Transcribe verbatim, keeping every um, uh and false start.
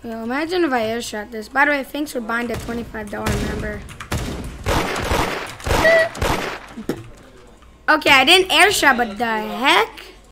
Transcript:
Yo, imagine if I airshot this. By the way, thanks for buying the twenty-five dollar member. Okay, I didn't airshot, but the heck?